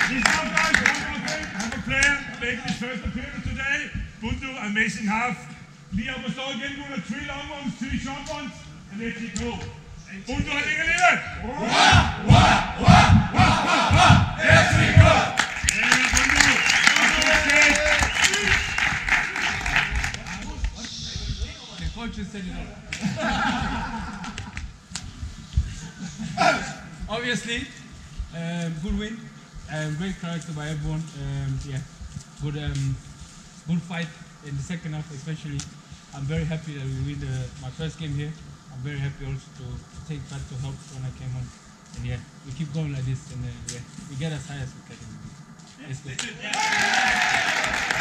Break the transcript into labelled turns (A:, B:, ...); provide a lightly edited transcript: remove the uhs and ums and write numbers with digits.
A: Listen up, guys. One more thing. I have a player making his first appearance today. Bundu, amazing half. Liam was all again doing 3 long ones, 2 short ones, and let's go. Bundu, han ligger lille. Let's go. Bundu.
B: The coach just said it all. Obviously, good win. Great character by everyone. Yeah, good fight in the second half, especially. I'm very happy that we win my first game here. I'm very happy also to take that to help when I came on. And yeah, we keep going like this, and yeah, we get as high as we can. Let's go.